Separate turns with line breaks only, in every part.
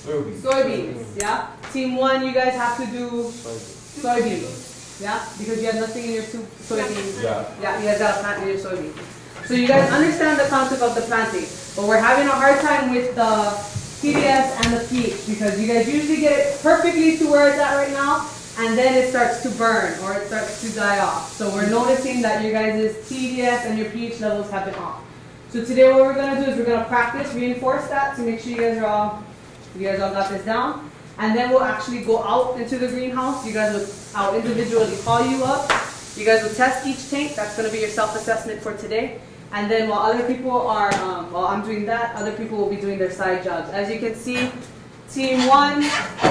Soybeans, yeah? Team 1, you guys have to do soybeans, yeah? Because you have nothing in your soybeans. Yeah, you guys got to plant in your soybeans. So you guys understand the concept of the planting, but we're having a hard time with the TDS and the pH because you guys usually get it perfectly to where it's at right now, and then it starts to burn or it starts to die off. So we're noticing that your guys' TDS and your pH levels have been off. So today what we're going to do is we're going to practice, reinforce that to make sure you guys all got this down. And then we'll actually go out into the greenhouse. You guys will, I'll individually call you up. You guys will test each tank. That's going to be your self-assessment for today. And then while other people are, while I'm doing that, other people will be doing their side jobs. As you can see, team one, you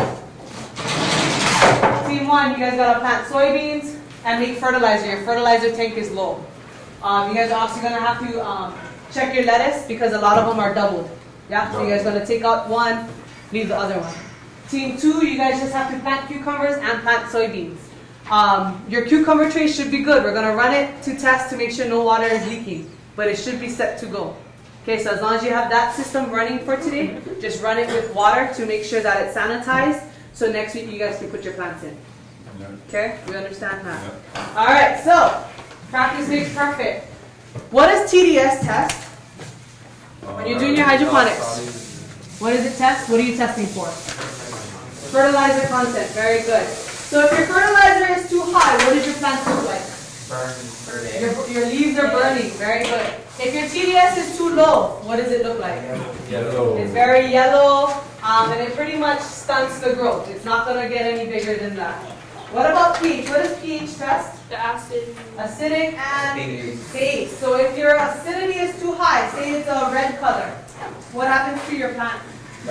guys got to plant soybeans and make fertilizer. Your fertilizer tank is low. You guys are also going to have to check your lettuce because a lot of them are doubled. Yeah, so you guys are going to take out one, leave the other one. Team 2, you guys just have to plant cucumbers and plant soybeans. Your cucumber tray should be good. We're going to run it to test to make sure no water is leaking, but it should be set to go. Okay, so as long as you have that system running for today, just run it with water to make sure that it's sanitized, so next week you guys can put your plants in. Okay, we understand that. All right, so practice makes perfect. What does TDS test? When you're doing your hydroponics, what does it test? What are you testing for? Fertilizer content. Very good. So if your fertilizer is too high, what does your plant look like? Burning. Your leaves are burning. Very good. If your TDS is too low, what does it look like? Yellow. It's very yellow, and it pretty much stunts the growth. It's not going to get any bigger than that. What about pH? What does pH test? The acid. Acidic and base. So if your acidity is too high, say it's a red color, what happens to your plant?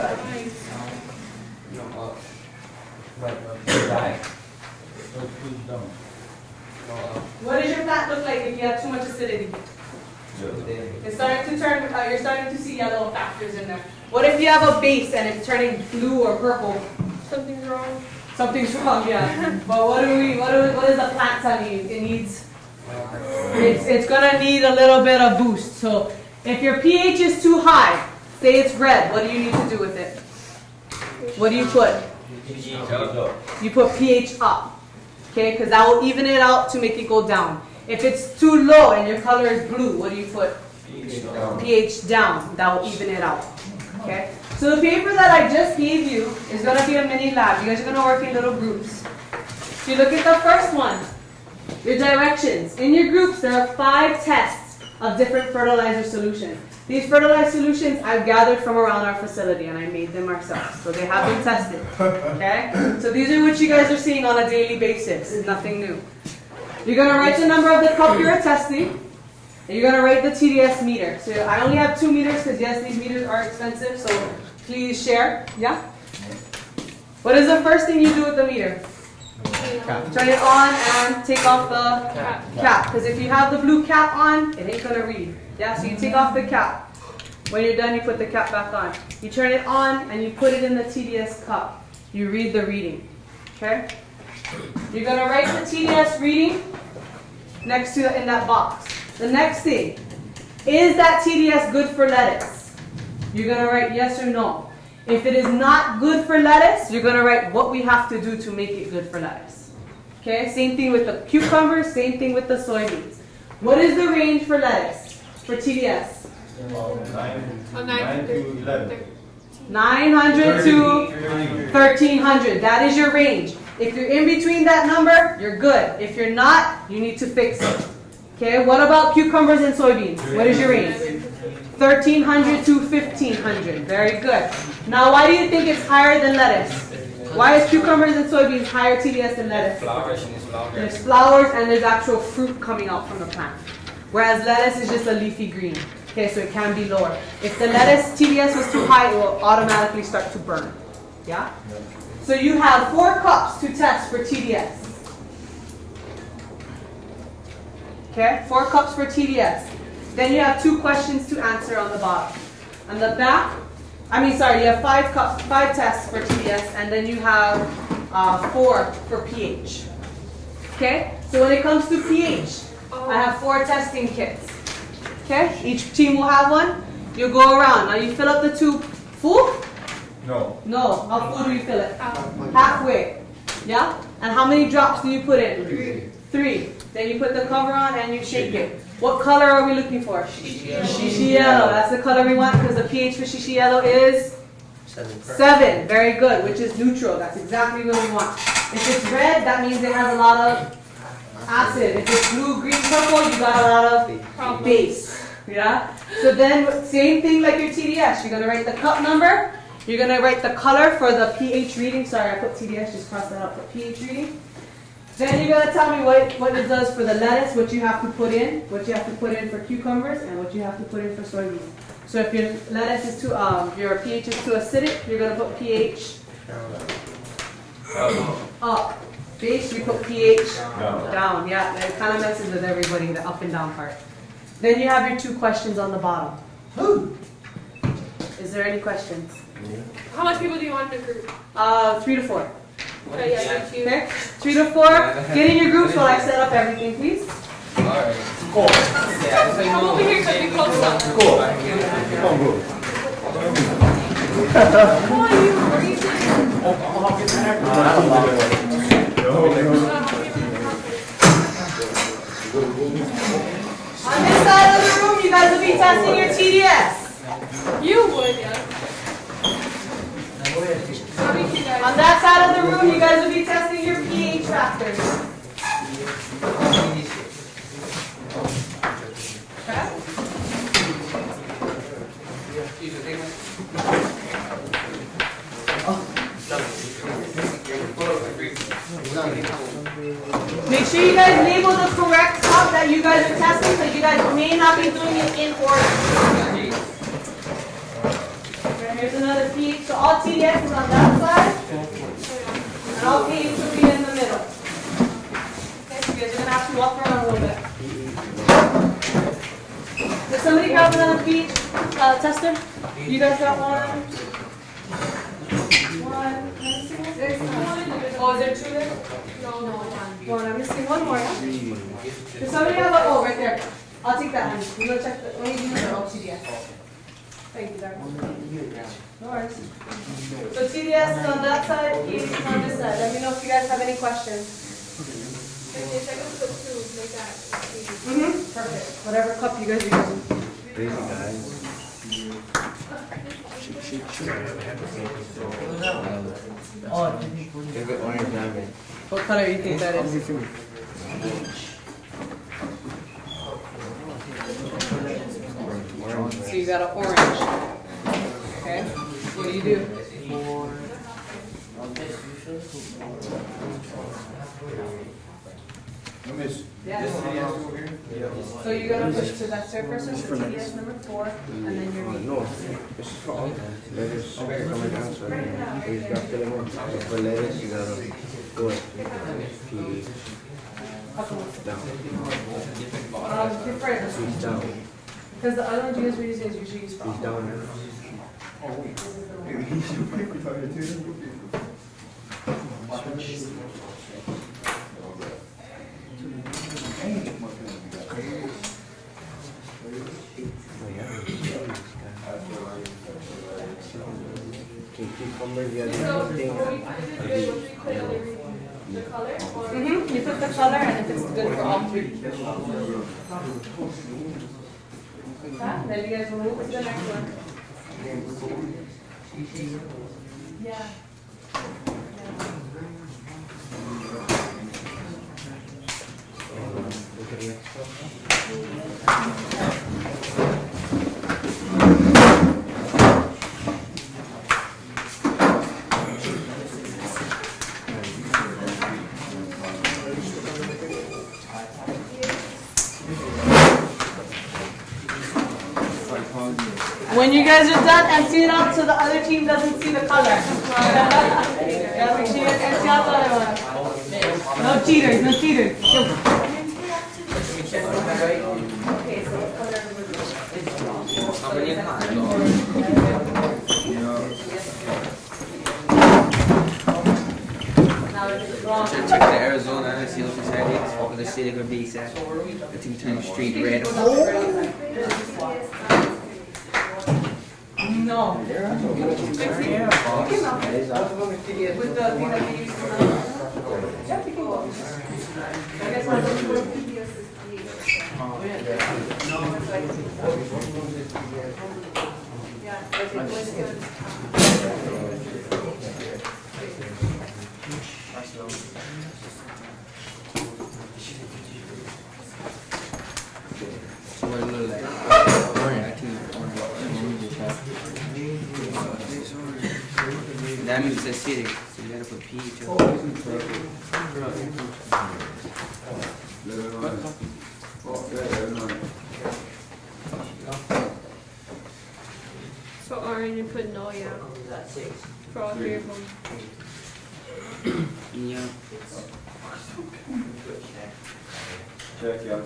What does your plant look like if you have too much acidity? It's starting to turn, you're starting to see yellow factors in there. What if you have a base and it's turning blue or purple? Something's wrong. Something's wrong, yeah. But what is the plant telling you? It needs, it's gonna need a little bit of boost. So if your pH is too high, say it's red, what do you need to do with it? What do you put? You put pH up, okay? Because that will even it out to make it go down. If it's too low and your color is blue, what do you put? pH down. That will even it out, okay? So the paper that I just gave you is going to be a mini lab. You guys are going to work in little groups. If you look at the first one, your directions. In your groups, there are 5 tests of different fertilizer solutions. These fertilizer solutions I've gathered from around our facility, and I made them ourselves. So they have been tested. Okay? So these are what you guys are seeing on a daily basis. It's nothing new. You're going to write the number of the cup you're testing. And you're going to rate the TDS meter. So I only have 2 meters because yes, these meters are expensive. So please share. Yeah? What is the first thing you do with the meter? Turn it on and take off the cap. Because if you have the blue cap on, it ain't going to read. Yeah? So you take off the cap. When you're done, you put the cap back on. You turn it on and you put it in the TDS cup. You read the reading. Okay? You're going to write the TDS reading next to in that box. The next thing, is that TDS good for lettuce? You're going to write yes or no. If it is not good for lettuce, you're going to write what we have to do to make it good for lettuce. Okay, same thing with the cucumbers, same thing with the soybeans. What is the range for lettuce, for TDS? 900 to 1300. That is your range. If you're in between that number, you're good. If you're not, you need to fix it. Okay, what about cucumbers and soybeans? What is your range? 1300 to 1500. Very good. Now, why do you think it's higher than lettuce? Why is cucumbers and soybeans higher TDS than lettuce? There's flowers and there's actual fruit coming out from the plant. Whereas lettuce is just a leafy green. Okay, so it can be lower. If the lettuce TDS was too high, it will automatically start to burn. Yeah? So you have 4 cups to test for TDS. Okay, 4 cups for TDS. Then you have 2 questions to answer on the bottom. On the back, you have 5 cups, 5 tests for TDS, and then you have 4 for pH. Okay, so when it comes to pH, I have 4 testing kits. Okay, each team will have one. You go around. Now you fill up the tube full,
No.
No. How full do you fill it? Halfway. Yeah? And how many drops do you put in? 3. Then you put the cover on and you shake it. What color are we looking for? Shishi yellow. That's the color we want because the pH for shishi yellow is 7. Very good, which is neutral. That's exactly what we want. If it's red, that means it has a lot of acid. If it's blue, green, purple, you got a lot of base. Yeah? So then, same thing like your TDS. You're going to write the cup number. You're going to write the color for the pH reading. Sorry, I put TDS, just cross that out for pH reading. Then you're going to tell me what it does for the lettuce, what you have to put in, what you have to put in for cucumbers, and what you have to put in for soybeans. So if your lettuce is too, your pH is too acidic, you're going to put pH up. Base, you put pH down. Yeah, it kind of messes with everybody, the up and down part. Then you have your 2 questions on the bottom. Is there any questions?
How much people do you want in a group?
3 to 4.
Okay, yeah, you.
Okay? 3 to 4. Get in your groups while I set up everything, please.
Alright. Cool.
Come over here because we close up.
Cool. Come on, bro.
Come on, you crazy.
On this side of the room, you guys will be testing your TDS.
You would, yeah.
On that side of the room, you guys will be testing your pH factors. Make sure you guys label the correct cup that you guys are testing because you guys may not be doing it in order. Here's another pH. So all TDS is on that side, and all pH will be in the middle. Okay, so you guys are going to have to walk around a little bit. Did somebody grab another pH tester? You guys got one? Oh, is there 2 there?
No.
One. I'm missing one more. Does somebody have a, oh, right there. I'll take that one. You go check the, let me use the TDS. Thank you, Dr. No worries. So TDS is on that side, pH is on this side. Let me know if you guys have any questions. Perfect. Whatever cup you guys are using.
Crazy guys. Favorite orange diamond.
What color do you think that is? So you got an orange. Okay. What do you do? Yes. So you're gonna push to that third person, so TDS number 4, and then your meat.
No, this is for all. Lettuce coming down, so you got to fill them up. So for lettuce, you gotta go pH down.
Different.
Squeeze down.
Because the other one you guys were using is usually used for
Squeeze down.
You put the color and if it's good for all 3. Then you guys will move to the next one. Yeah. When you guys are done, empty it out so the other team doesn't see the color. Yeah, make sure you guys empty out the other one. No cheaters, no cheaters. Okay, so the color
Check the Arizona and see what it's what the city gonna be set. The 2 times street red.
no. came out
That is awesome.
with the thing that they used to run. Yeah, we can go. I guess I'll look for PBS is yeah, but it was good.
So what it look like? That means it's acidic, so you gotta put pH on
So orange and put no, yeah. For all three of them.
Yeah.
Check, yeah.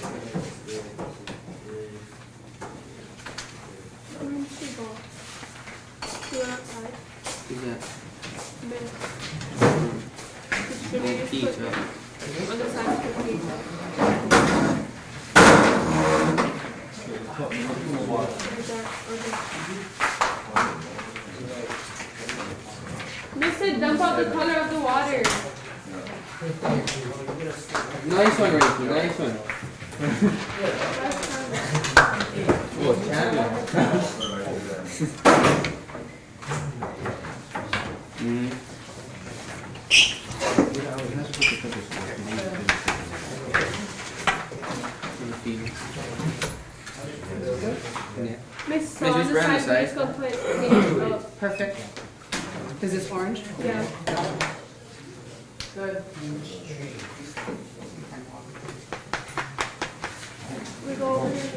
Orange people. You went outside.
Who's that?
Men.
Put pH up.
On the side, put pizza. Miss it, dump out the color of the water.
Nice one, Ricky. Nice one. Oh, champion.
Miss, so
Miss,
on
just
the
round the
side,
side.
we're just gonna put pizza up.
Perfect. Is this orange?
Yeah.
Good.
We go over here.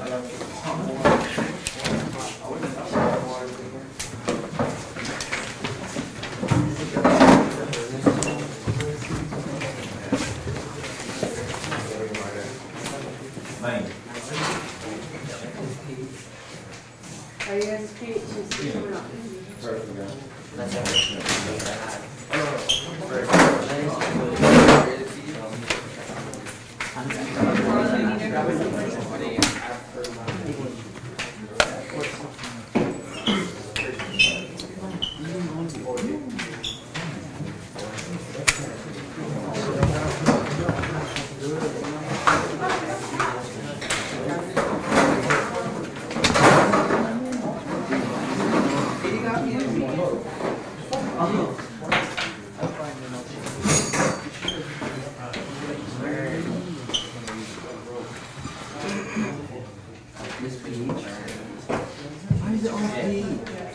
Nine.
Are you guys pH coming up?
Perfect, yeah.
This pH.
Why is it all pH?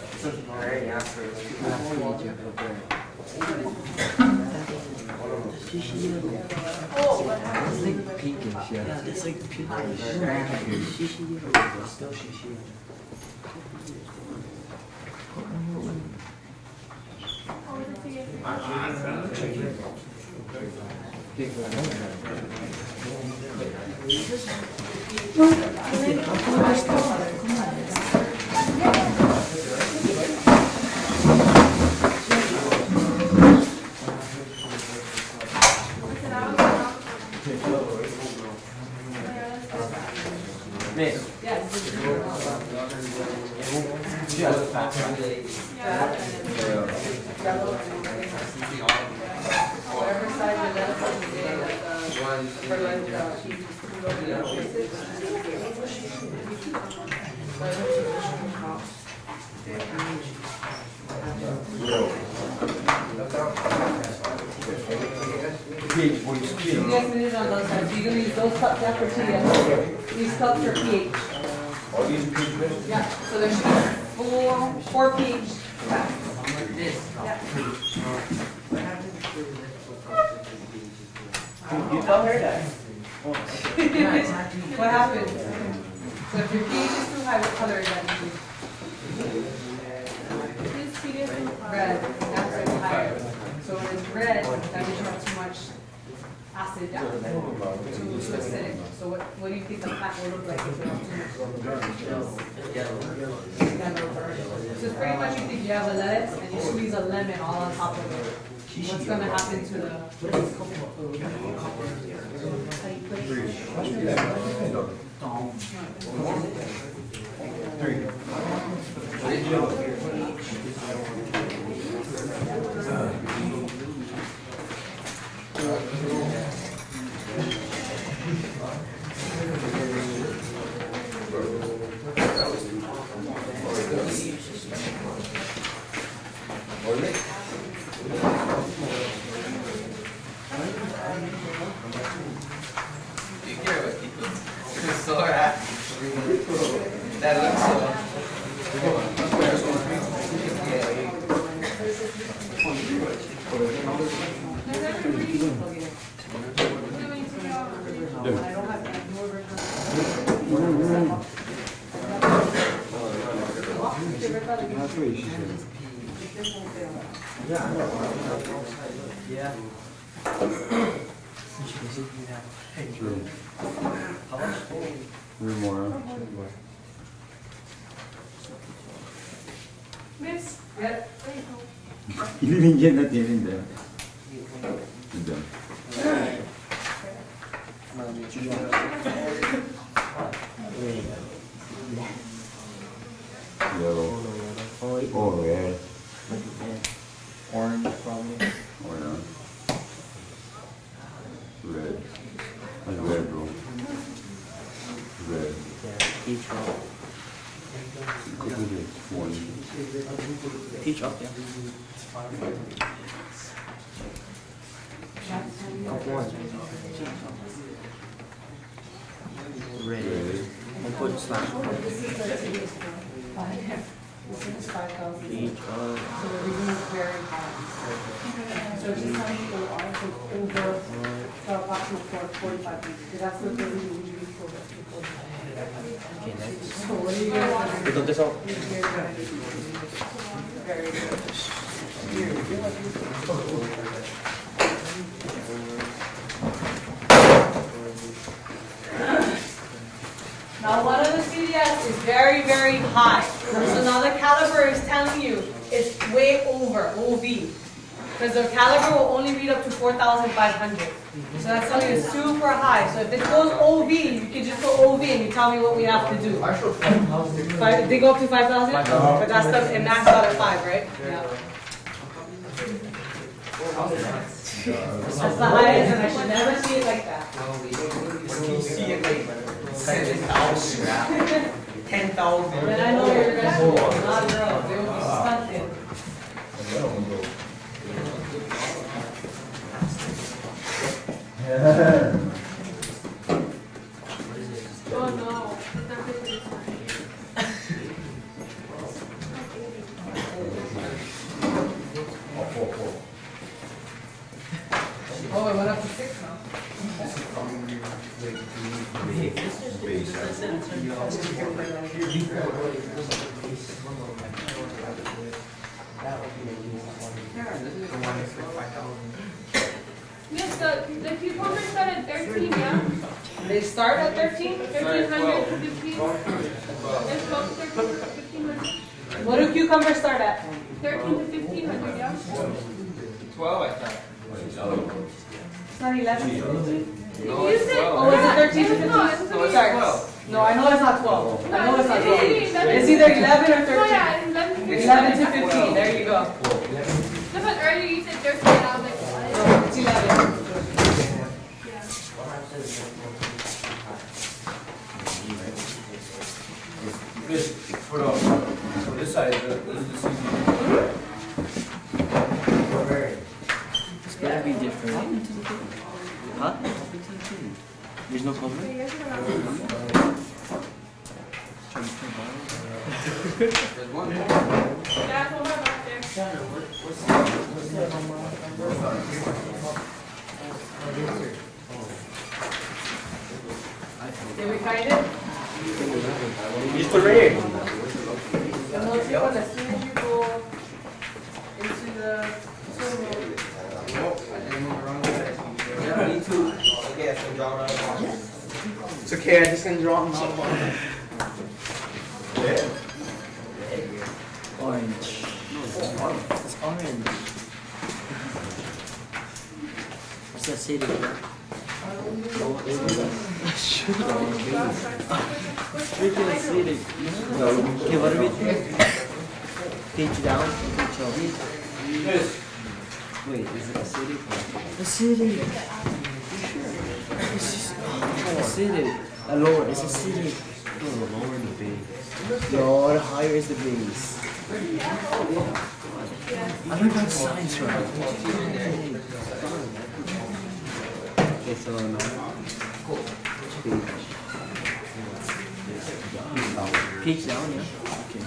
Oh, what happened?
It's like pinkish, yeah. It's like pinkish. Still shishi.
Whatever size you let us know today, like, for
pH, what is pH?
TDS minutes on those sides. You're gonna use those cups after TDS. These cups are pH.
All these pH?
Yeah, so there should be four pH cups. Yeah.
You tell her that.
What happens? So if your pH is too high, what color is that usually?
This TDS in the car.
Red. That's why it's higher. So when it's red, that means you have too much acid down. Too acidic. So what do you think the plant will look like if you have too much? Yellow. So it's pretty much you think you have a lettuce and you squeeze a lemon all on top of it. What's gonna happen to the
You care about people. It's so hard. That looks so.
That's what she said.
Yeah.
Three more.
Miss,
Yep.
You didn't get nothing in there. You're done. Yellow. Oh, red.
Orange, probably.
Or not. Red. That's red, bro. Red.
Peach roll.
Could be this one.
Peach up, yeah. Red.
Red.
I'll put slash.
This is 5,000.
Peach
So the reason is very high. So just tell me go on to over, so approximately 45 weeks. Because that's what the reason we use for the
Okay, next.
So what do you guys?
We got this out.
Very good. Now one of the CDS is very, very high. So now the caliber is telling you it's way over OV. Because the caliber will only read up to 4,500. So that's telling you it's super high. So if it goes OV, you can just go OV and you tell me what we have to do. They go up to 5,000? But that's the, it maxed out at 5, right? Yeah. That's the highest and I should never see it like that.
You see it like 7,000. 10,000.
Then I know you're going to not grow. They will be stunted.
oh no, it's not good this one.
Oh, it went up to 6 now.
Miss, the cucumbers start at 13, yeah?
They start at 13?
1,300 to 15. There's 12 to 13, 1,500.
What do cucumbers start at?
13 to 1,500, yeah?
12, I thought.
It's not 11.
You said,
Oh, is it 13 to 15?
No, it's
No, it's
Sorry.
12.
No, I know it's not 12. I know it's not 12.
It's
It's either 11 or 13.
Oh yeah, it's 11 to 15.
11 to 15. There you go.
No, but earlier you said 13, I was like, what?
No, it's 11.
Yeah.
This, put on, so this side, this is the CD.
It's gotta be different. Huh? There's no cover? There's one more.
That's one more back there.
Did we find it?
It's the rare.
The most one, as soon as you go into the room.
Yeah, me too. Okay, I can draw it out. It's okay, I just can draw them out. Orange. No, it's orange. What's that say there? Freaking acidic. Okay, what are we doing? Page down, page up. Wait, is it acidic? Acidic. It's just acidic. Lower, it's acidic. No, the lower the base. No, the higher is the base. I don't got science right.
Okay, so now.
Page down, yeah. Okay.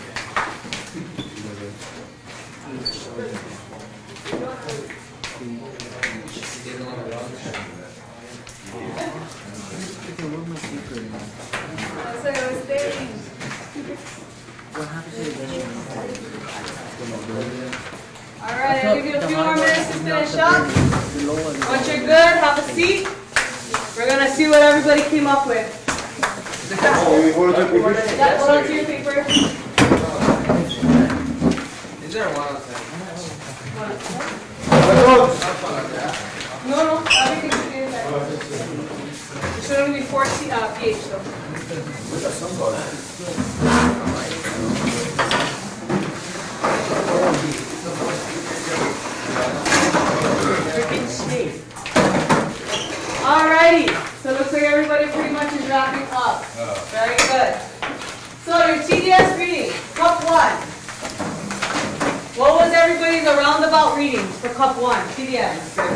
Okay, where's my paper? What happened to the
All right, I'll give you a few more minutes to finish up.
below one?
Once you're good, have a seat. We're gonna see what everybody came up with. Yeah, hold on to your paper.
Is there one outside?
No, everything should be inside. There should only be 4 pH though. Alrighty, so it looks like everybody pretty much is wrapping up. Very good. So your TDS reading, cup 1. What was everybody's roundabout readings for cup 1, TDS?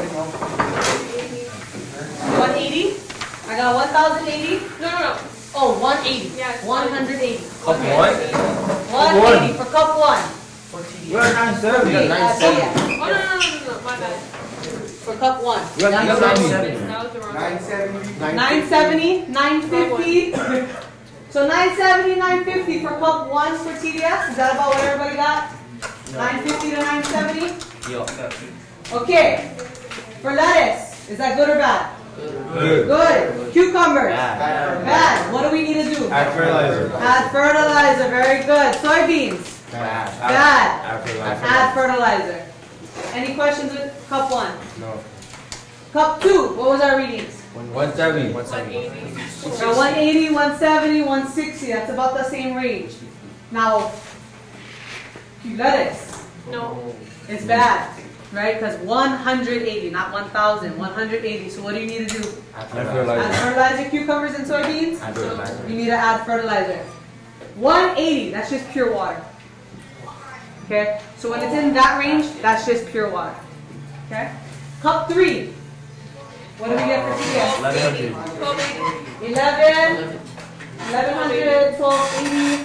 180? I got 1,080?
No.
Oh, 180.
Yeah, it's
180.
Cup
Okay. 180
1?
for cup 1.
We're at 970.
Yeah.
Oh, no, my bad.
For cup 1.
We're at 970.
That was the wrong one.
970, 950. So 970, 950 for cup 1 for TDS. Is that about what everybody got? 950 to 970? Okay. For lettuce, is that good or bad? Good. Cucumbers? Bad. What do we need to do?
Add fertilizer.
Add fertilizer. Very good. Soybeans? Bad. Add fertilizer. Any questions with cup 1?
No.
Cup 2, what was our readings?
170.
180.
So 180, 170, 160. That's about the same range. Now, lettuce.
No.
It's bad, right? Because 180, not 1,000. 180. So what do you need to do?
Add
Add
fertilizer.
fertilizer, cucumbers, and soybeans?
Add fertilizer.
You need to add fertilizer. 180, that's just pure water. Okay? So when it's in that range, that's just pure water. Okay? Cup 3. What do we get for TDS?
1100.
1280.
11, 1100, 1280,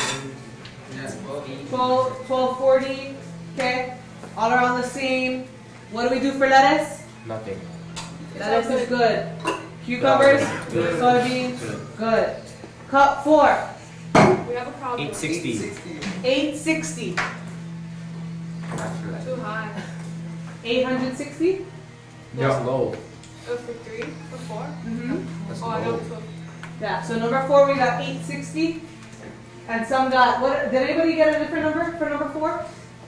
1240. Okay? All around the same. What do we do for lettuce?
Nothing.
Lettuce is good. Cucumbers? Soybeans? Good. Cup 4.
We have a problem.
860.
860.
Too high.
860?
That's low.
Oh, for 3? For 4?
Mm-hmm.
Oh, I know 12.
Yeah, so number 4 we got 860. And some got, what? Did anybody get a different number for number 4?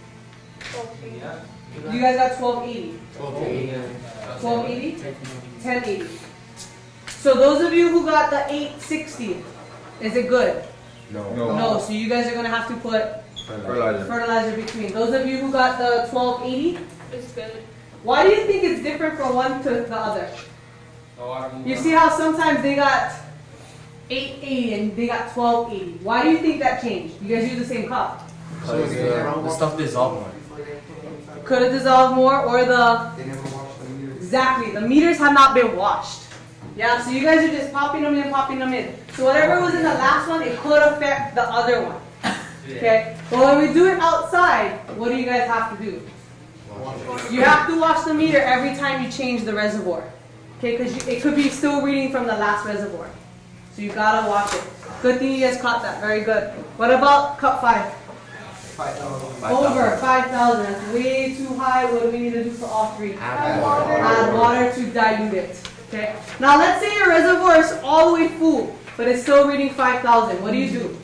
1280.
You guys got 1280.
1280.
1280? 1080. So those of you who got the 860, is it good?
No.
No, so you guys are going to have to put
Fertilizer.
fertilizer between. Those of you who got the 1280,
It's good.
why do you think it's different from one to the other? You see how sometimes they got 880 and they got 1280. Why do you think that changed? You guys use the same cup.
The stuff dissolved more.
Could have dissolved more, or the exactly the meters have not been washed. Yeah, so you guys are just popping them in, popping them in. So whatever was in the last one, it could affect the other one. Okay, but when we do it outside, what do you guys have to do? You have to wash the meter every time you change the reservoir. Okay, because it could be still reading from the last reservoir. So you gotta wash it. Good thing you guys caught that. Very good. What about cup 5? Over 5,000. That's way too high. What do we need to do for all 3?
Add water.
Add water to dilute it. Okay. Now let's say your reservoir is all the way full, but it's still reading 5,000. What do you do?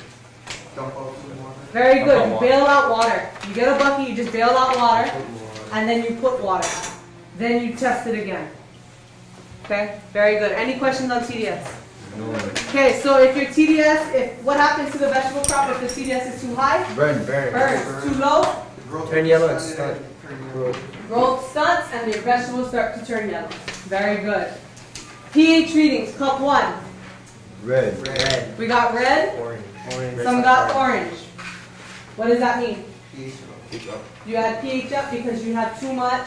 Very good. You bail out water. You get a bucket. You just bail out water, and then you put water. Then you test it again. Okay. Very good. Any questions on TDS?
No.
Okay. So if your TDS, what happens to the vegetable crop if the TDS is too high?
Burn.
Burns. Too low?
Turn yellow and start.
Growth stunts, and your vegetables start to turn yellow. Very good. pH readings, cup 1.
Red.
We got red,
Orange.
some got orange. What does that mean? You add pH up because you have too much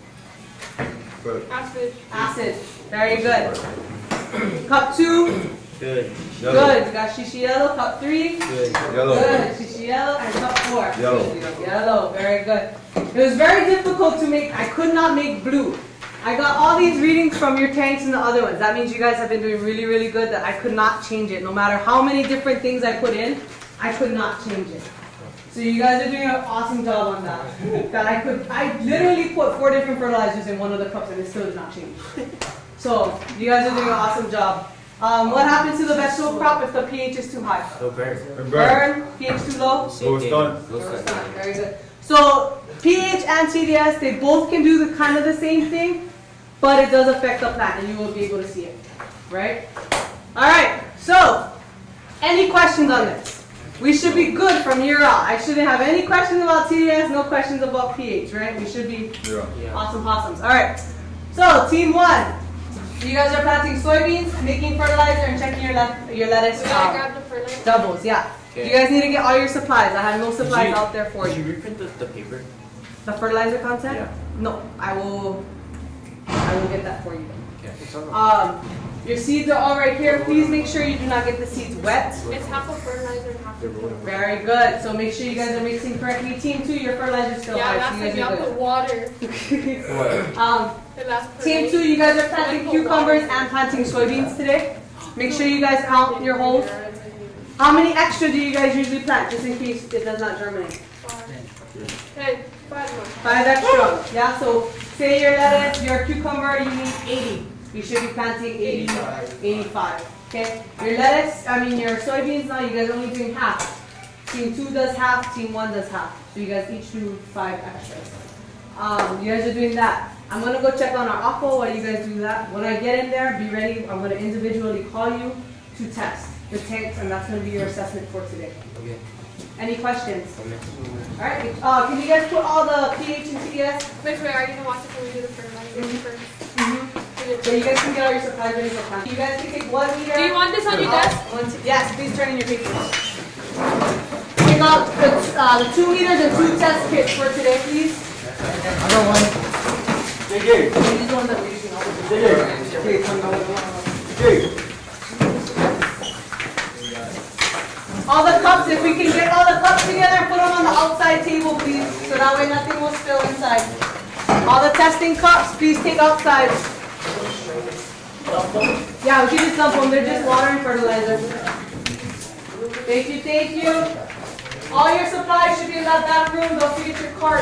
Acid.
acid. Very good. Cup 2.
Good.
Good. You got shishi yellow. Cup 3.
Good.
Good. Shishi yellow. And cup 4.
Yellow.
Yellow. Very good. It was very difficult to make. I could not make blue. I got all these readings from your tanks and the other ones. That means you guys have been doing really, really good, that I could not change it. No matter how many different things I put in, I could not change it. So you guys are doing an awesome job on that. I literally put 4 different fertilizers in one of the cups and it still did not change. So you guys are doing an awesome job. What happens to the vegetable crop if the pH is too high?
No burn.
Burn. pH too low?
Same thing.
Very good. So pH and TDS, they both can do the kind of the same thing, but it does affect the plant and you will be able to see it, right? All right, so any questions on this? We should be good from here out. I shouldn't have any questions about TDS, no questions about pH, right? We should be awesome possums. All right, so team 1, you guys are planting soybeans, making fertilizer, and checking your lettuce.
We gotta grab the fertilizer.
Doubles, yeah.
Okay.
You guys need to get all your supplies. I have no supplies out there for
Did
you.
you reprint the paper?
The fertilizer content?
Yeah.
No, I will get that for you.
Okay.
Your seeds are all right here. Please make sure you do not get the seeds wet.
It's half a fertilizer and half a
Very good. So make sure you guys are mixing correctly. Team 2, your fertilizer is still
Yeah,
high.
that's
So
like
you
you
guys
have
are
to water.
good.
It lasts per
Team
day.
2, you guys are planting cucumbers and planting soybeans today. Make sure you guys count your holes. How many extra do you guys usually plant, just in case it does not germinate?
5 more.
5 extra. Yeah, so say your lettuce, your cucumber, you need 80. You should be planting 80, 85. Okay? Your soybeans now, you guys are only doing half. Team 2 does half, team 1 does half. So you guys each do 5 extras. You guys are doing that. I'm going to go check on our aqua while you guys do that. When I get in there, be ready. I'm going to individually call you to test the tanks, and that's going to be your assessment for today.
Okay.
Any questions? Alright, can you guys put all the pH and TDS?
Which way are you gonna watch it when we do the fertilizer first?
So you guys can get all your supplies ready for planting. You guys can take 1 liter.
Do you want this on your desk?
Yes, please turn in your papers. Take out the 2 liters and 2 test kits for today, please.
I got one.
These ones that we're using all the time. All the cups, if we can get all the cups together, put them on the outside table, please, so that way nothing will spill inside. All the testing cups, please take outside. Yeah, we can just dump them. They're just water and fertilizer. Thank you, thank you. All your supplies should be in that back room. Don't forget your cart.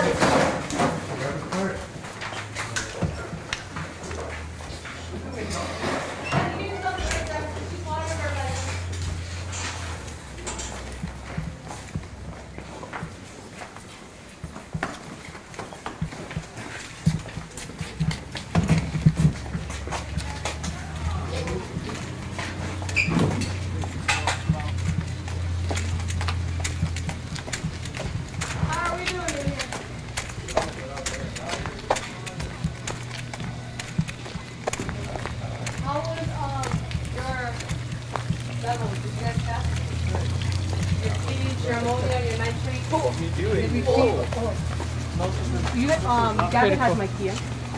How are we doing in here?
How was your levels? Did you guys test? Your pH, your ammonia, your nitrate? You Gavin has my key.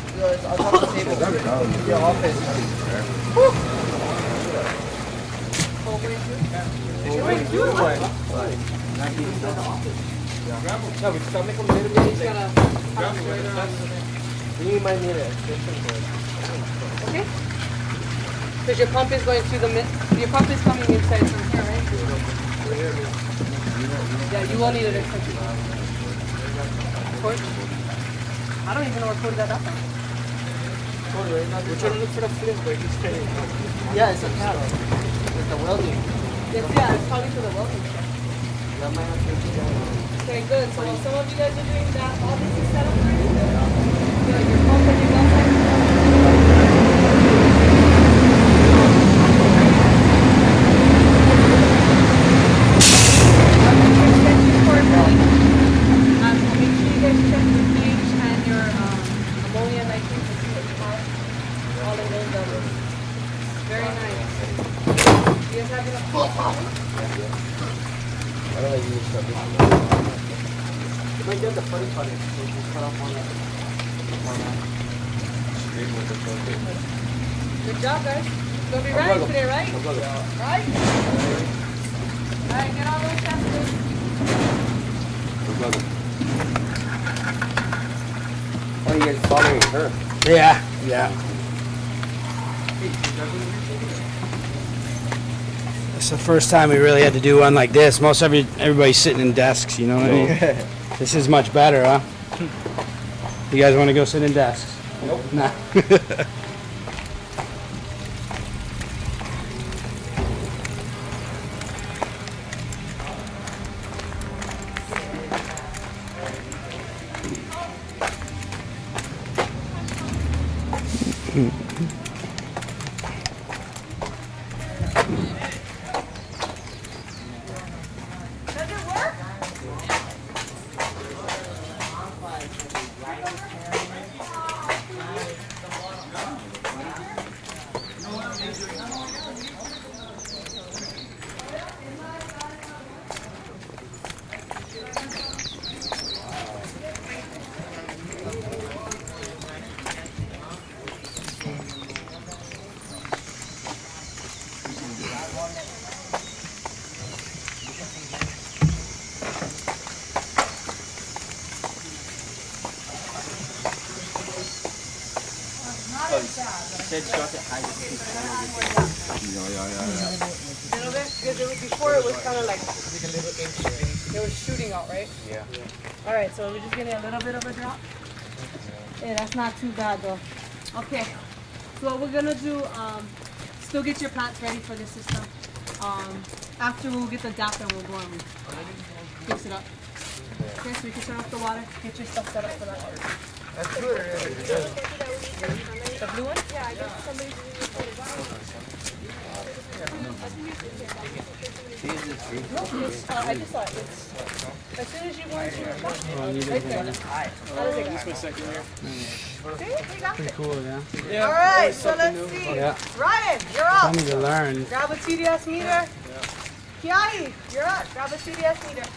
You might need it.
Okay? Because your pump is going through the your pump is coming inside from here, right? Yeah, you will need an extension cord. I don't even know where cord that up.
We're trying to look for the flip where he's getting. Yeah, it's a cap. With the welding.
It's probably for the welding shop.
That might have to be
Okay, good. So while some of you guys are doing that, all this is set up for you. Your pump and your well
Might get the funny part. They just cut off on that.
Good job, guys. It's gonna be right today, right? Right? Alright, get all those chances.
Oh, you guys following her?
Yeah. It's the first time we really had to do one like this. Most everybody's sitting in desks, you know what I mean? This is much better, huh? You guys want to go sit in desks? Nope. Nah.
Does it work?
Said shot it high.
Little bit? Because before it was kind of like, it was shooting out, right?
Yeah.
Alright, so we're just getting a little bit of a drop. Yeah, that's not too bad though. Okay, so what we're gonna do, still get your plants ready for the system. After we'll get the DAP and we'll go and fix it up. Okay, so you can turn off the water, get your stuff set up for that.
That's good.
The blue one?
Yeah, I guess somebody's using the phone.
I just saw it. It's, as soon as you go into your box, right there. See, you got it.
Cool, yeah.
Alright, so let's see.
Yeah.
Ryan, you're up.
Time to learn.
Grab a TDS meter. Kiai, you're up. Grab a TDS meter.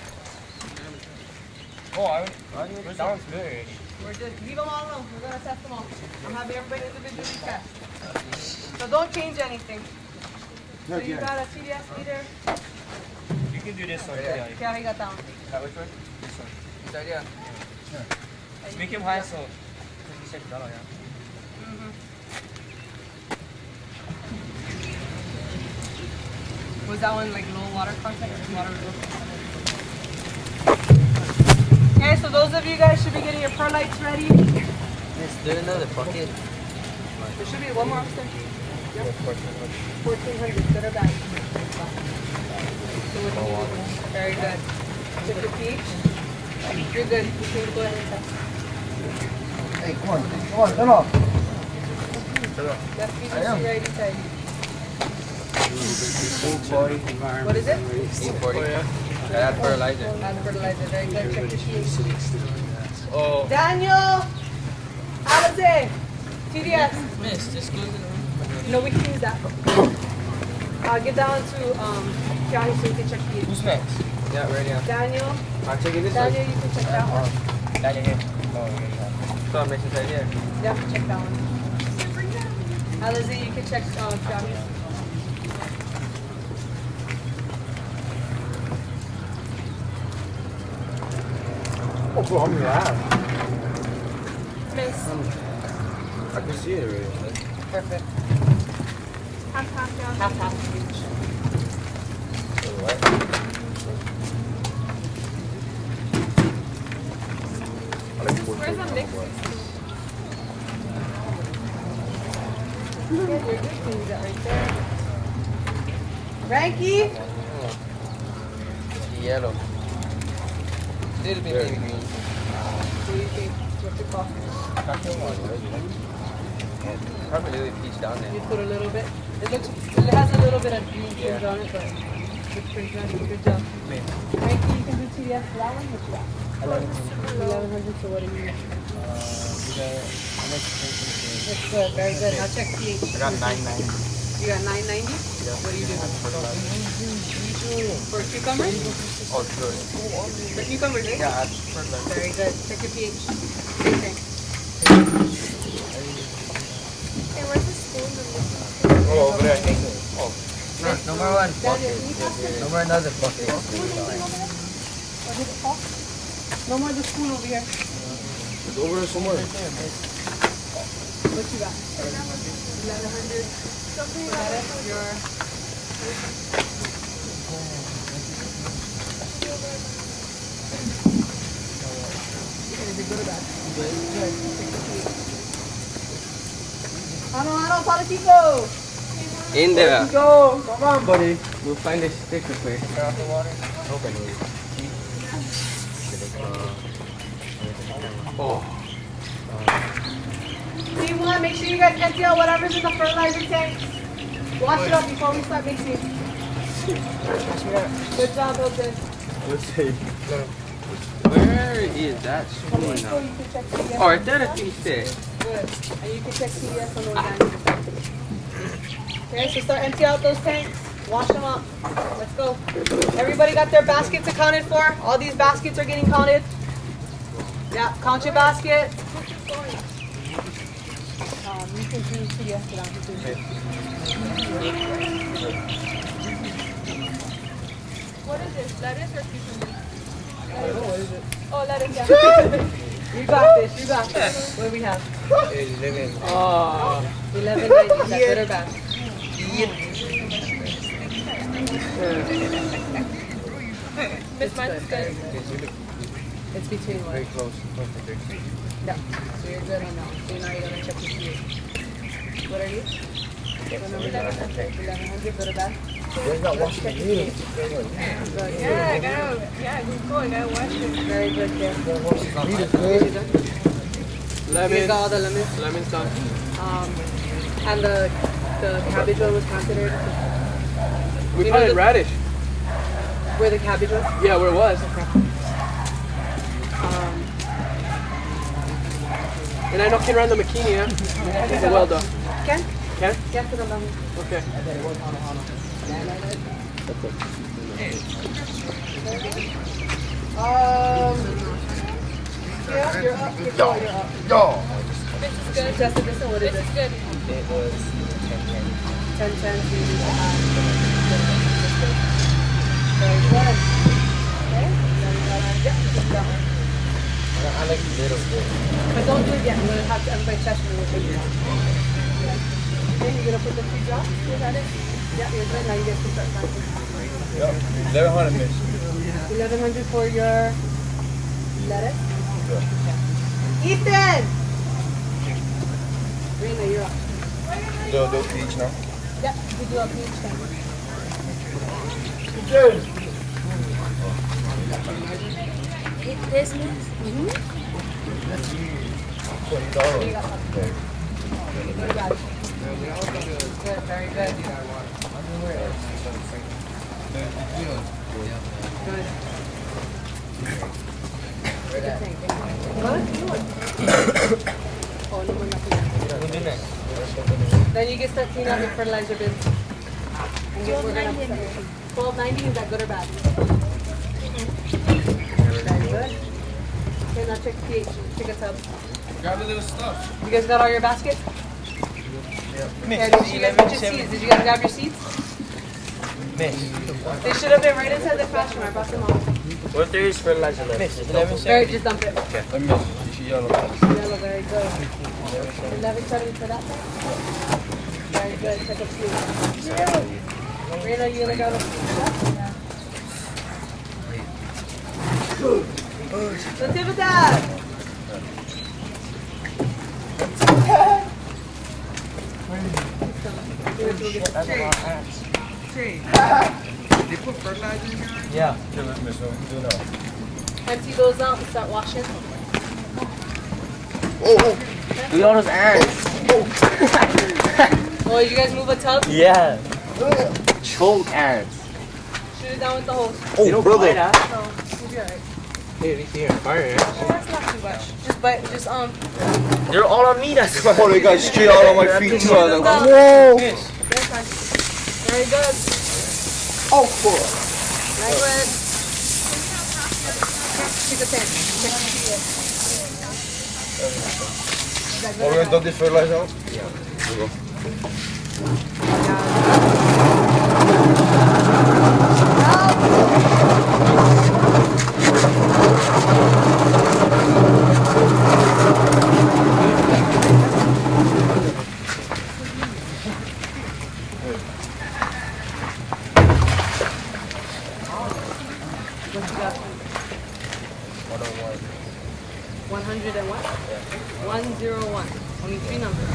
Oh, that sounds good already.
We're just, leave them all alone. We're going to test them all. I'm having everybody individually test. So don't change anything. So you got a TDS meter.
You can do this one.
Kiai got that one.
Which one? This one. This idea? Yeah. Make him high so he said dollar, yeah.
Was that one like low water content or water content? Okay, so those of you guys should be getting your perlites ready.
Let's do another bucket.
There should be one more upstairs. Yep. 1,400, good or bad? So what do you need? Very good. Check your pH. You're good. You can go ahead and test.
Hey, come on, turn off.
Left feet is ready to tell you.
40.
What is it?
40. Add fertilizer.
Add fertilizer. Very good. Check your pH.
Oh.
Daniel! Alice! TDS.
Miss, just goes in the room.
No, we can use that. Get down to Kiahi so you can check pH.
Who's next? Yeah, ready now.
Daniel.
I'm checking this
Daniel, you can check that one.
Daniel here. Oh, yeah. So I'm making right here.
Yep, check that one. Alice, you can check Kiahi.
Oh, bro, I'm loud.
Miss.
I can see it already.
Perfect.
Half down.
Half each.
Where's the mix?
Get your good things out right there. Frankie?
Yellow. Little bit baby green.
What do you think? What's your coffee?
Probably a little peach down there.
You put a little bit. It has a little bit of green tinge on it, but it's pretty good. Good job. Frankie, you can do TDS for that one? What you got? 1100, so what do you need? That's good, very good. Now check pH.
I got 99.
You got 990? What do you do? For cucumbers?
Oh, sure.
For cucumbers, eh?
Yeah, fertilizer.
Very good. Check your pH. Same thing.
Hey, where's the spoon?
Oh, over there. Oh.
Number one.
Daniel, can you pass me?
Number another bucket.
Or did it fall? No more the spoon over here.
It's over there somewhere.
What you got? 1100. Got it? Your... Is it good or bad? Ano, Politico!
In there.
Go!
Come on, buddy. We'll find a sticker first.
Open it. Oh.
Team 1, make sure you guys empty out whatever's in the fertilizer tank. Wash it up before we start mixing. Good job, Hilton.
Let's see.
Where is that spoon
So
now?
you can check TDS.
Oh, right there, I think it's there.
Good. And you can check TDS on the one hand. Okay, so start empty out those tanks. Wash them up. Let's go. Everybody got their baskets accounted for? All these baskets are getting counted? Yeah, count your basket. You can do TDS for that.
What is this? Lettuce or cucumber?
What is it?
Oh, lettuce, yeah.
You got this, you got this. What do we have?
11.
Oh, 11.90. Is that good or bad?
Miss mine is good.
It's between what?
Very close.
Yeah. So you're good on that. So now you're gonna check your pH. What are you? What number? 1100. Good or bad?
There's not washing the needle.
Good.
Yeah, I gotta, good boy, I gotta wash it.
Very good there. You
Lemon.
got all the lemons.
Lemon's done.
And the cabbage one was considered
We
You know
planted
the-
radish.
where the cabbage was.
Yeah, where it was. And I know Ken ran the McKinney, yeah? He's a welder.
Ken?
Ken?
Ken, put them down.
Okay.
Yeah, you're up. You're up. You're up.
Yo.
This is good.
Justin, this one, what is
This
it?
is good.
It was 10.
10, 10, very good. Okay. Yeah, keep going.
I like the little bit.
But don't do it yet. I'm going to have to everybody test me with it. Okay, you're going to put the 3 drops? Is that it? Yeah, you're good. Now you guys can start counting.
Yep. 1100 miss.
1100 for your lettuce. Ethan! Rena, you're up.
Do each now.
Yeah, we do a peach thing.
This means
You
$20.
got something. You got it. Good, very good. Good. Oh, no more nothing. Then you get start cleaning out your fertilizer bins. And get, we're gonna put $12.90. Is that good or bad? Very good. Okay, now check pH. Take a tub.
Grab the little stuff.
You guys got all your baskets? Yeah, did you guys get your seeds? Did you guys grab your seeds? They should have been right inside the classroom. I brought them all.
What if there is fertilizer left?
Very, just dump it.
Let me know. You see yellow.
Yellow, very good. 11.70 for that one? Very good. Check up seeds. Rena, you gonna grab a seed for that? Let's give it that.
Yeah.
Miss, do now.
Empty those out and start washing.
Look at all those ants.
Oh, you guys move a tub?
Yeah. Choke ants.
Shoot it down with the hose.
Oh, brother.
No, you'll be alright.
Hey, at least you're fire.
Oh, that's not too much. Just bite, just
They're all on me, that's why.
Oh, they got straight out on my feet too. I was like,
Whoa! Yes, man. Very good.
Oh, cool.
Very good. Take a 10.
Are we gonna dump this fertilizer out?
What you got? 101? 101. Only 3 numbers.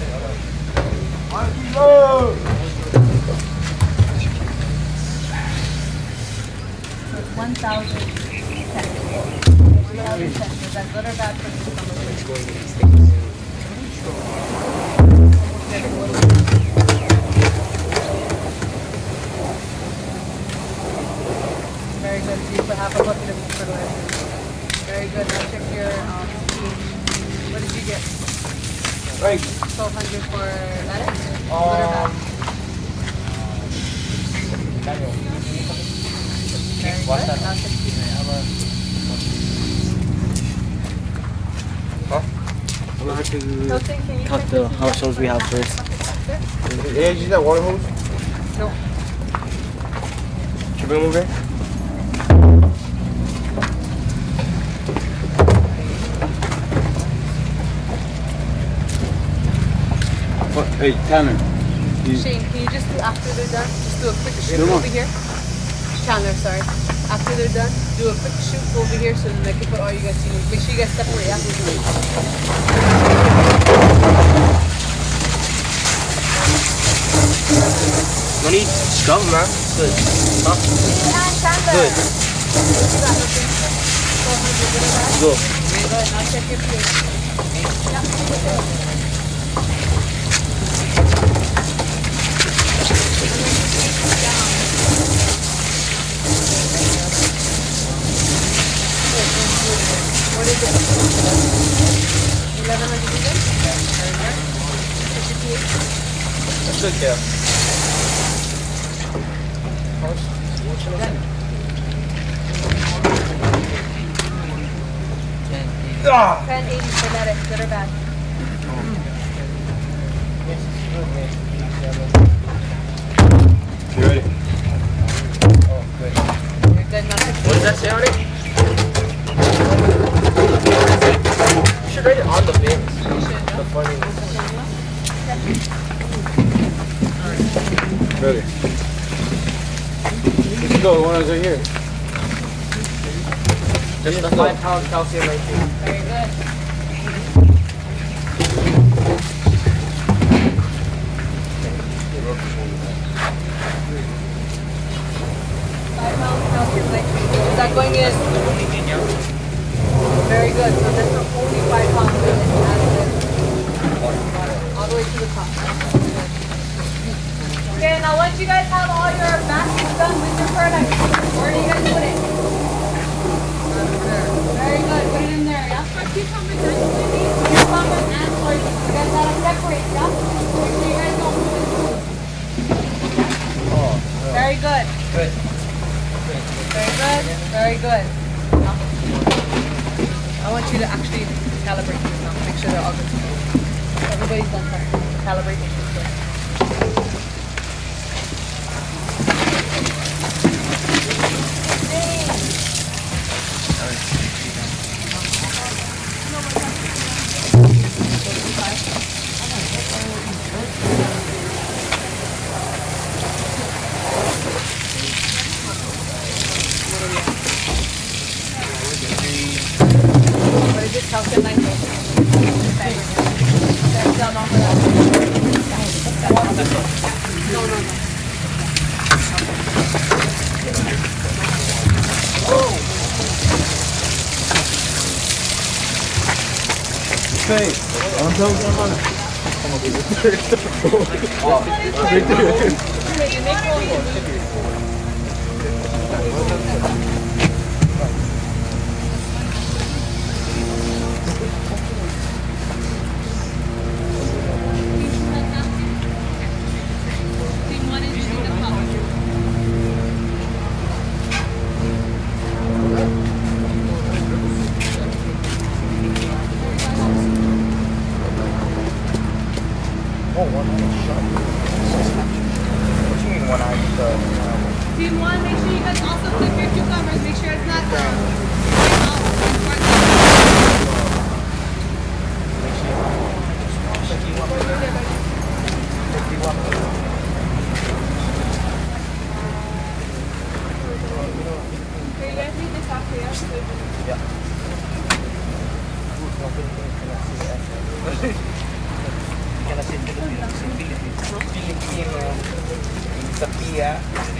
1,000 cents. 1,000 cents. Is that good or bad for this number? Very good. So you put half a bucket of fertilizer. Very good. Now check your what did you get?
Right.
1,200 for lettuce? Good or bad? Very good. Now check
I'm gonna have to
Hilton, can you
cut
check
the
this?
households we have first.
Yeah, you see that water hose?
No.
Should we move it?
What? Hey, Tanner.
Shane, can you just do after they're done? Just do a quick shoot over here. Chandler, sorry. After they're done, do a quick shoot over here so that I can put all you guys see. Make sure you guys separate, yeah?
No need scrub, man. Good. Huh?
Good.
Go.
Good. Now check your plate. What is it? 1,100 again? Very good. 58.
That's good, yeah.
1080 for lettuce, good or bad?
You ready?
You're good, now
What does that say on it? You should write it on the bins. The funny.
Ready. Let's go. One is right here.
Just the 5 pound calcium right there.
Very good. Is that going in? Very good. So this is only 5 pounds. All the way to the top. Okay, now once you guys have all your baskets done with your product, where do you guys put it? Very good. Put it in there, yeah? Cucumber and soybeans. You guys gotta separate, yeah? Make sure you guys don't move it. Very good.
Good.
Very good. Very good. I want you to actually calibrate this now. Make sure they're all good to go. Everybody's done fine. Calibrate this good. What is it? Calcium nitrate. No, no, no.
Hey, I'm talking
Team 1, make sure you guys also click your cucumbers. Make sure it's not Okay, you guys need this after, yeah?
Sophia.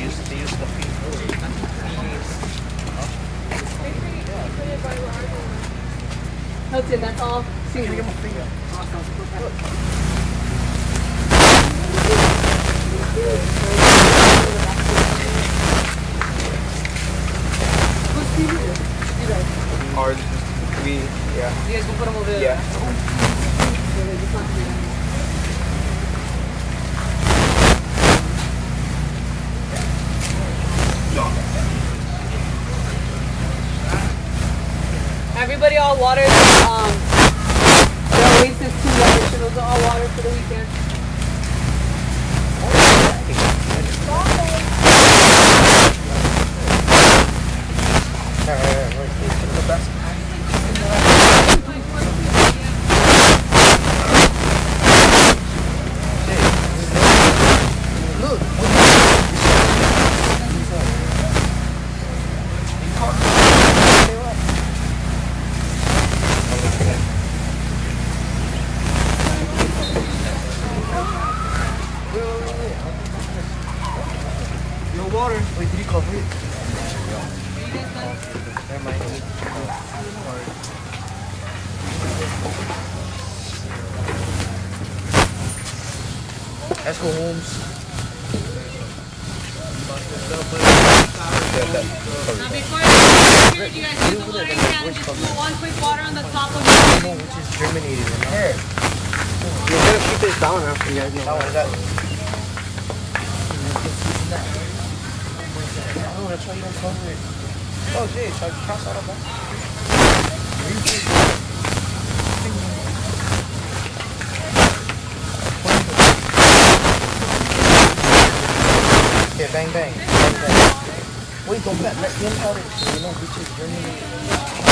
Hilton, that's all.
Ours, we, yeah.
You guys can put them over there.
Yeah.
Everybody all water. Their waste is too low, so those are all water for the weekend.
Water. Wait, did you cover it? Never mind. Let's go, Holmes.
Now before you guys use the watering can, just put one quick water on the top of it.
Which is germinated.
You're gonna keep this down after you guys know.
How is that? Oh, that's why you don't cover it. Oh, shit, so I cross out of that. Yeah, bang, bang. Bang, bang. Wait, don't let him out it so you know which is germinated.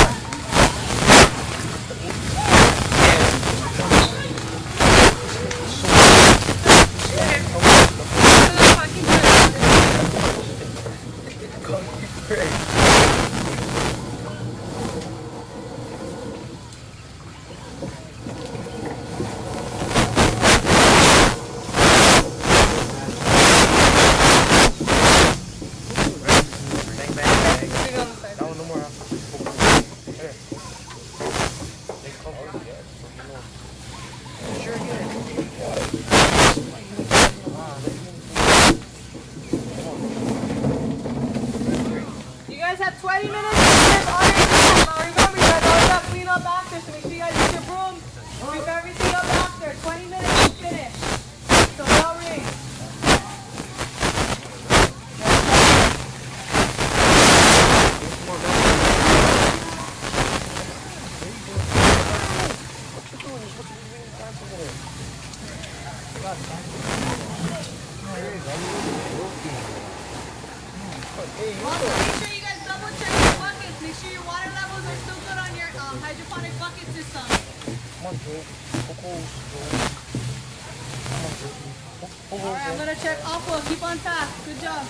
You guys have 20 minutes to get on it. Now remember, you guys always have to clean up after, so make sure you guys use your broom. Sweep everything up after. 20 minutes to finish. So bell ring.
Also, make sure you guys double check your buckets. Make sure your water levels are still good on your hydroponic bucket system. Alright, I'm gonna check Aqua. Keep on task. Good job.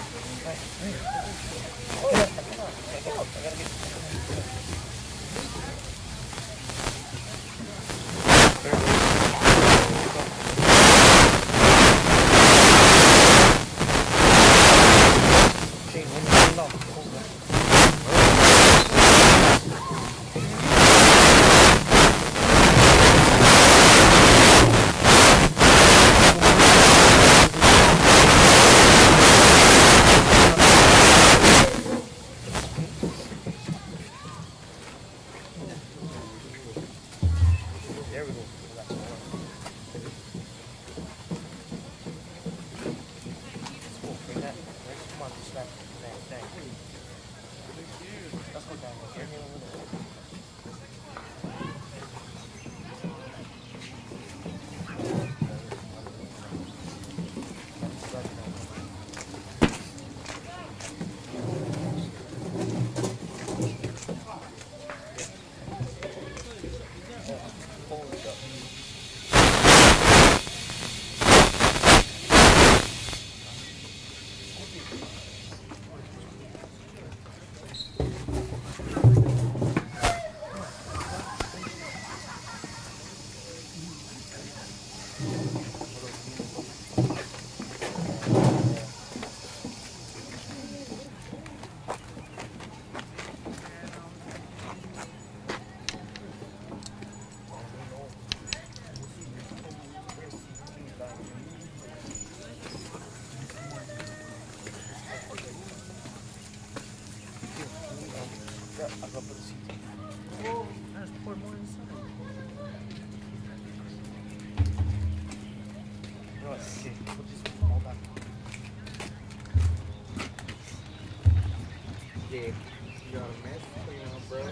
Jake. You got a mess, bro.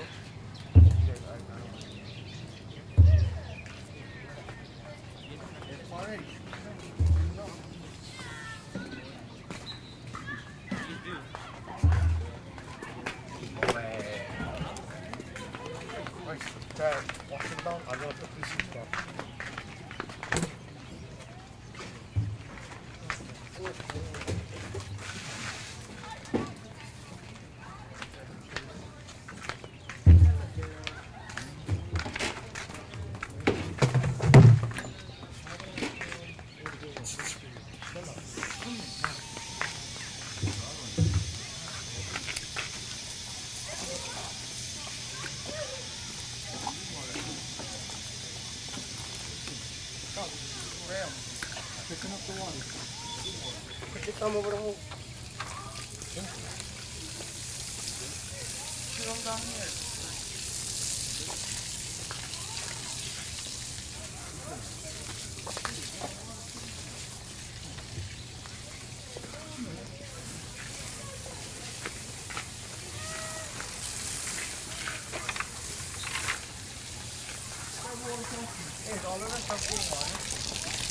Come over to home. Shoot them down here. Hey, all of that stuff going on.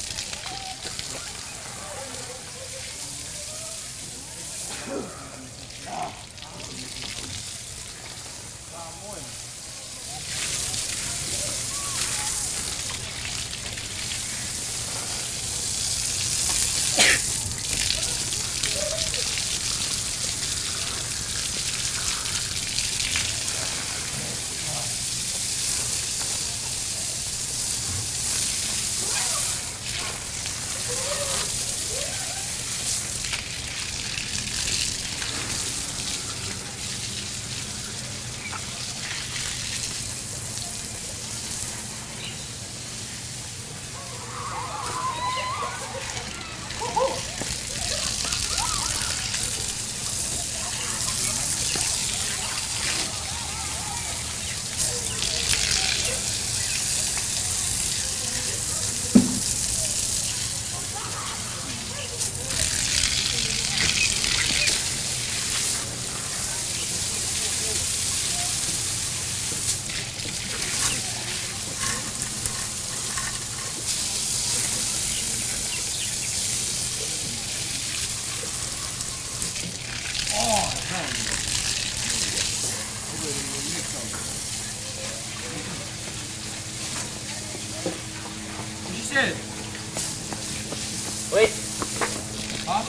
Wait. Huh?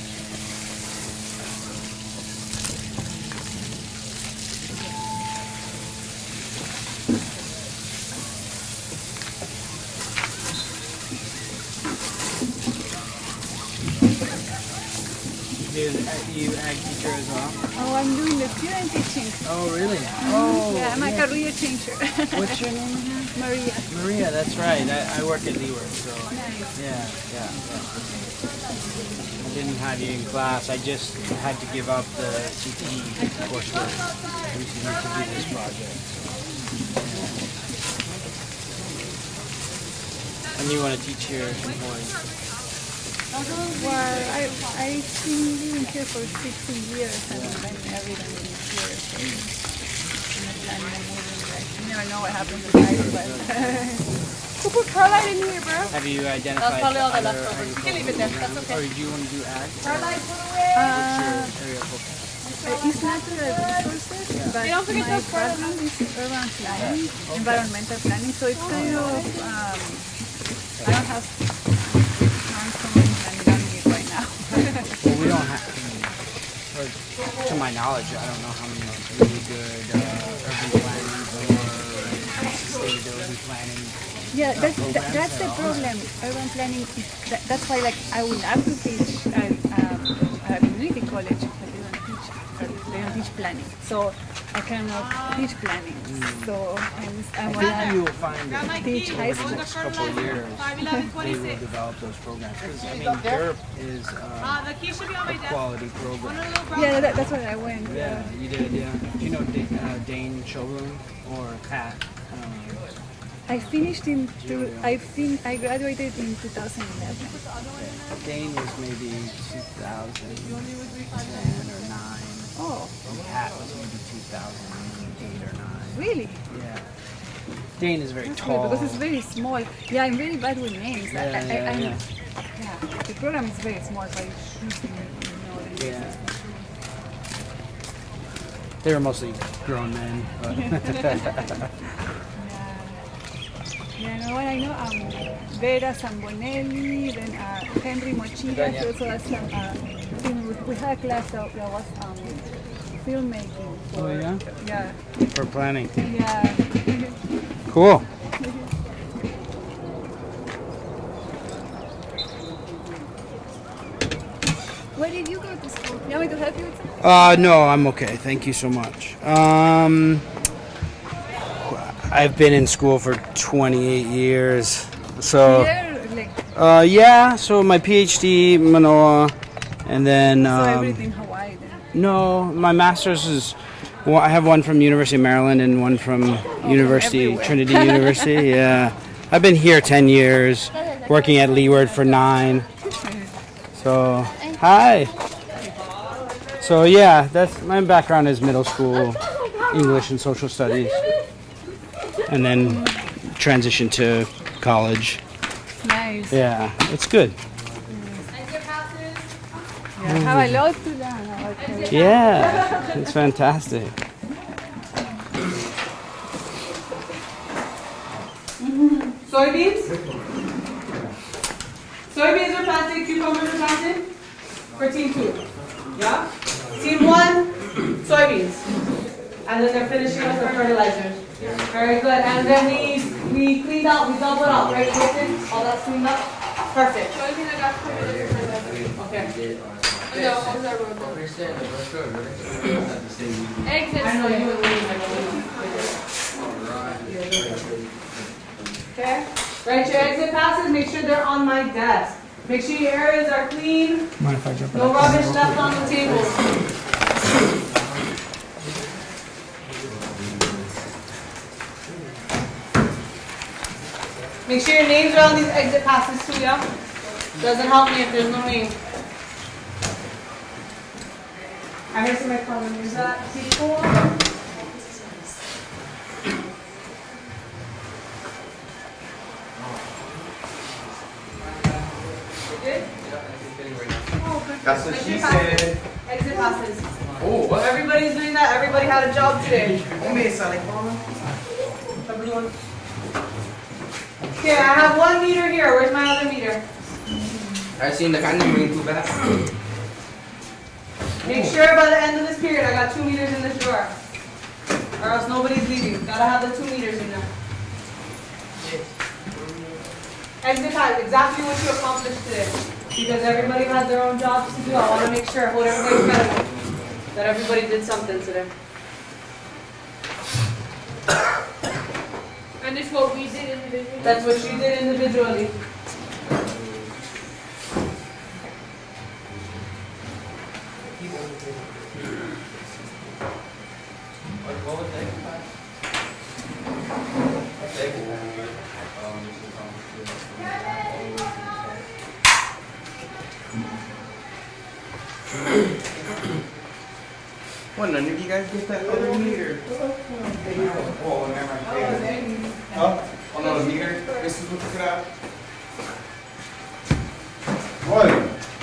You ag teacher as well?
Oh, I'm doing the student teaching.
Oh, really? Oh,
yeah, I'm a career changer.
What's your name again?
Maria.
Maria, that's right. I work at Leeward, so
Nice.
yeah. I didn't have you in class. I just had to give up the CTE coursework recently to do this project. And you want to teach your employees?
Well, I've been living here for 16 years and I'm married and living here. So I'm not planning on moving. You never know what happens in life, but who put Caroline in here, bro?
Have you identified
That's probably all the
other
leftovers. You can leave it there. That's okay.
Or do you want to do ag?
Caroline, put away.
What's your area of focus?
It's natural resources, but
Don't forget
my
those photos.
background is urban planning, environmental planning, so it's kind of, I don't have hands-on planning on me right now.
Well, we don't have, to my knowledge, I don't know how many really good urban planning or sustainability planning.
Yeah, that's the problem. Urban planning, that's why like I would love to teach at a community college, but they don't teach planning. So I cannot teach planning. So
I
I'm
think you will find
Grab my
that
key.
over the next couple of years, they will develop those programs. Because, I mean, DERP is
The key should be on my
a
desk.
quality program.
yeah, that's what I went.
Yeah, you did, yeah. Do you know Dane Showroom or Pat?
I finished I graduated in 2011.
Dane was maybe 2010 or 9.
Oh,
That was maybe 2008 or 9.
really?
Yeah. Dane is very
That's
tall.
weird because it's very small. Yeah, I'm very bad with names.
Yeah.
Yeah, the program is very small, so I should know the names.
Yeah. They were mostly grown men. But
Yeah, no one I know, Vera Zambonelli, then Henry Mochila, he also has some, we had a class that was filmmaking.
Oh, yeah?
Yeah.
for planning.
Yeah.
Cool.
Where did you go to school? You want me to help you with something?
No, I'm okay. Thank you so much. I've been in school for 28 years. So,
Here, like,
yeah, so my PhD, Manoa, and then,
so everything Hawaii then.
no, my master's is, well, I have one from University of Maryland and one from University,
everywhere.
Trinity University, yeah. I've been here 10 years, working at Leeward for 9. So, hi. So yeah, that's my background is middle school, English and social studies. And then transition to college.
Nice.
Yeah, it's good.
Yeah, have a lot to learn about Hawaii.
Yeah, it's fantastic.
Soybeans? Soybeans are planted, cucumbers are planted for team 2. Yeah? Team 1, soybeans. And then they're finishing up their fertilizers. Very good. And then we cleaned out, we doubled up, right, Kristen? All that's cleaned up? Perfect.
The only thing I got from it is fertilizer.
Okay.
No, what was that road? Eggs and
I know
soy.
you and me. Okay? Write your exit passes, make sure they're on my desk. Make sure your areas are clean.
Mind if I jump
No rubbish left on the table. Make sure your names are on these exit passes too, yeah? Doesn't help me if there's no name. I heard somebody call them. Is that T4? Good?
That's what she said.
Exit passes.
Oh, what?
Everybody's doing that. Everybody had a job today. Everyone. Okay, I have 1 meter here. Where's my other meter?
I seen the kind of bring two back.
Make sure by the end of this period I got 2 meters in this drawer. Or else nobody's leaving. Gotta have the 2 meters in there. Exit pass, exactly what you accomplished today. Because everybody had their own jobs to do. I want to make sure, hold everybody's credible, that everybody did something today.
And it's what we did individually.
That's what you did individually.
Well, none of you guys get that other meter. Oh, never mind. Huh? Oh, no, the meter. This is what you put out. What?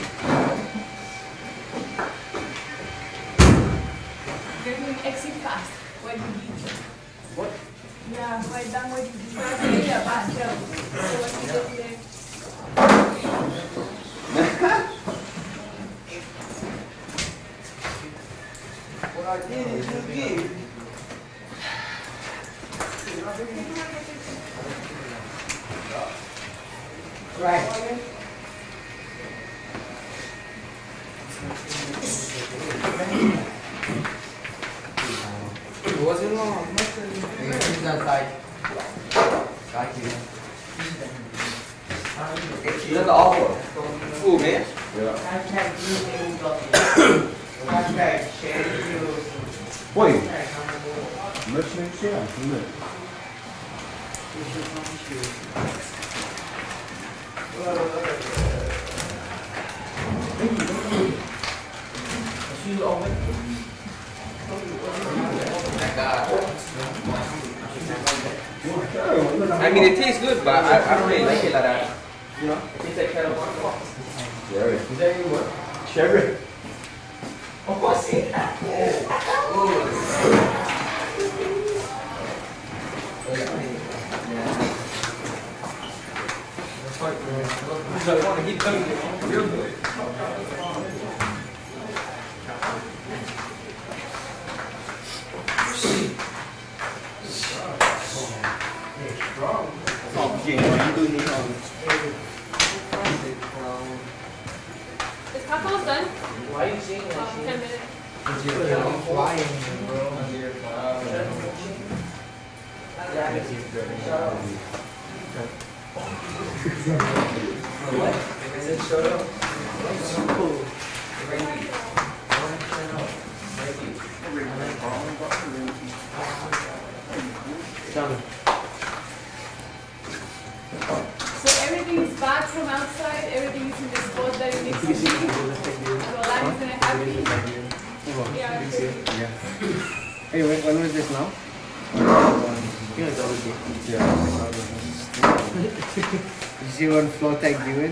They're doing exit fast. What did you do?
What?
Yeah, write down what you did. Yeah, fast. So what you did today.
What I did is just give. Right. It wasn't long. He's outside. Got you. That's awful. Ooh, man. Wait. Let's make sure.
mean, it tastes good, but I don't really like it like that. You know? It tastes like kettle corn.
Cherry.
Is that even what? Cherry. Oh, I see that. I want to keep coming real good.
Is tacos done?
Why are you saying that?
10 minutes.
I'm flying, bro.
What? Is it shut up?
So everything is bad from outside, everything is in the spot that it needs to be. So life is gonna happen. Yeah,
Yeah. Hey, when was this now? Yeah. Did you see what flow tag doing?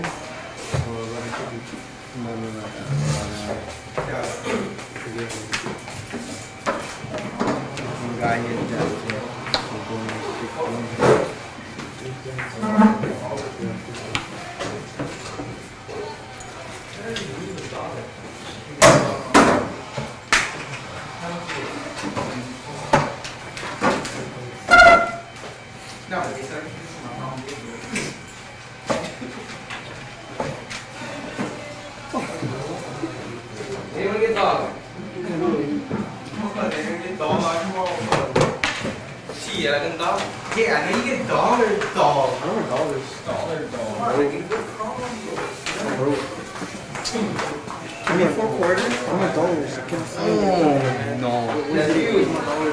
Anyone get dog? Gee, I can dog. Yeah, I know you get dollar dog.
I don't know dollars.
Dollar dog.
Give me 4 quarters. I'm a dollars.
Oh, no. That's huge.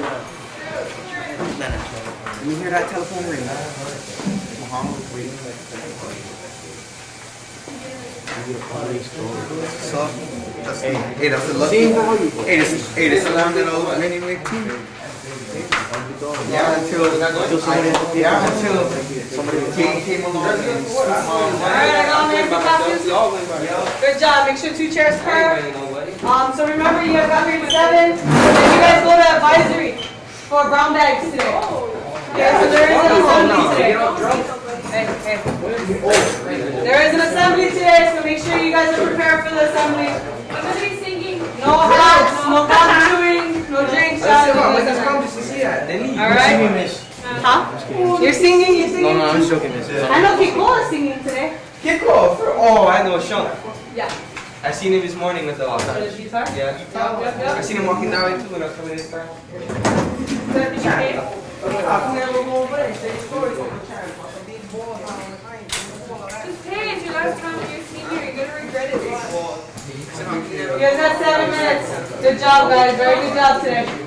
Let me hear that telephone ring. Muhammad waiting. So, hey, that's the lucky. Hey, this is the one that I was winning with too. Yeah, until somebody came along and
Alright, I got my classes. Good job. Make sure 2 chairs per. So remember, you guys got here at 7. Then you guys go to advisory for brown bags today. Yeah, so there is an assembly today. Hey. There is an assembly today, so make sure you guys are prepared for the assembly.
I'm gonna be singing.
No hats, no chewing, no drinks. Alright? Huh? You're singing?
No, I'm just joking, miss.
I know Kiko is singing today.
Kiko? Oh, I know Sean.
Yeah.
I seen him this morning with the
So the guitar?
Yeah.
Yep.
I seen him walking that way too when I was coming in this car.
Just pay. It's your last time you're senior. You're gonna regret it.
You guys got 7 minutes. Good job, guys. Very good job today.